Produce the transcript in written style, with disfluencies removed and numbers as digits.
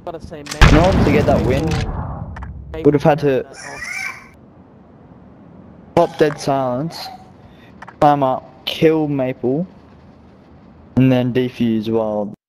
Gotta say, In order to get that win, would have had to pop dead silence, climb up, kill Maple, and then defuse while